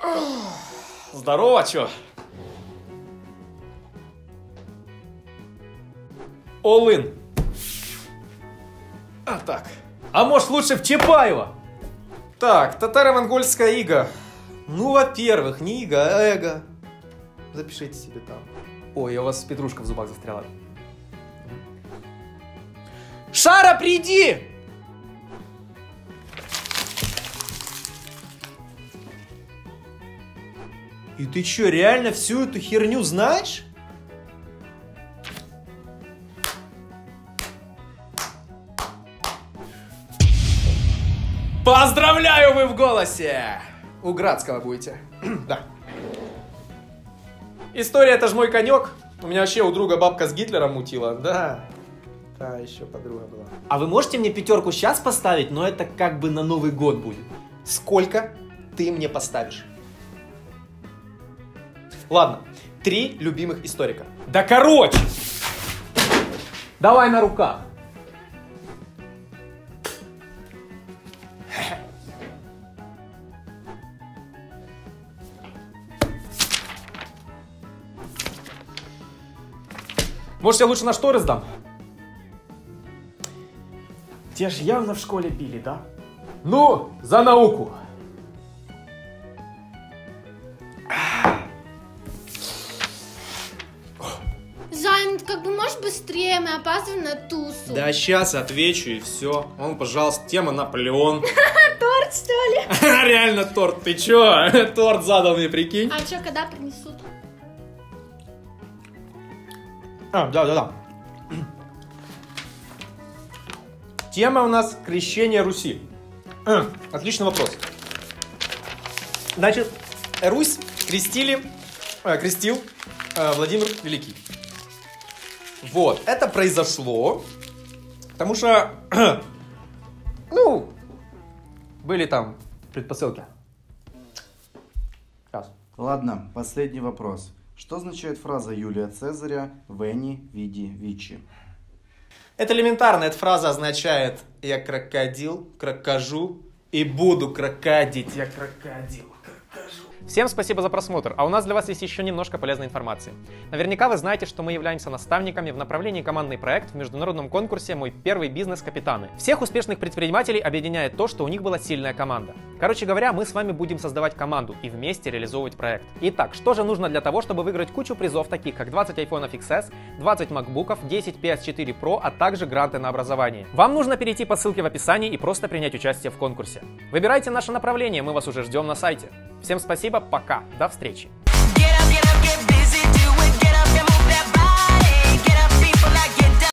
Здорово, чё? All in. А так. А может лучше в Чапаева? Так, татаро-монгольская ига. Ну, во-первых, не ига, а эго. Запишите себе там. Ой, у вас петрушка в зубах застряла. Шара, приди! И ты чё, реально всю эту херню знаешь? Поздравляю, вы в голосе! У Градского будете. Да. История — это ж мой конек. У меня вообще у друга бабка с Гитлером мутила. Да. Да, еще подруга была. А вы можете мне пятерку сейчас поставить, но это как бы на Новый год будет. Сколько ты мне поставишь? Ладно, 3 любимых историка. Да короче! Давай на руках. Может, я лучше на шторы сдам? Те же явно в школе били, да? Ну, за науку! Займ, как бы можешь быстрее, мы опаздываем на тусу. Да, сейчас отвечу и все. Он, пожалуйста, тема Наполеон. Торт, что ли? Реально торт, ты чё? Торт задал мне, прикинь. А чё, когда принесут? Да. Тема у нас крещение Руси. Отличный вопрос. Значит, Русь крестил Владимир Великий. Вот, это произошло, потому что, ну, были там предпосылки. Сейчас. Ладно, последний вопрос. Что означает фраза Юлия Цезаря «Вени, види, вичи»? Это элементарно, эта фраза означает «я крокодил, крокожу и буду крокодить, я крокодил, крокожу». Всем спасибо за просмотр, а у нас для вас есть еще немножко полезной информации. Наверняка вы знаете, что мы являемся наставниками в направлении командный проект в международном конкурсе «Мой первый бизнес. Капитаны». Всех успешных предпринимателей объединяет то, что у них была сильная команда. Короче говоря, мы с вами будем создавать команду и вместе реализовывать проект. Итак, что же нужно для того, чтобы выиграть кучу призов, таких как 20 iPhone XS, 20 MacBook'ов, 10 PS4 Pro, а также гранты на образование? Вам нужно перейти по ссылке в описании и просто принять участие в конкурсе. Выбирайте наше направление, мы вас уже ждем на сайте. Всем спасибо, пока, до встречи. Get up, get busy.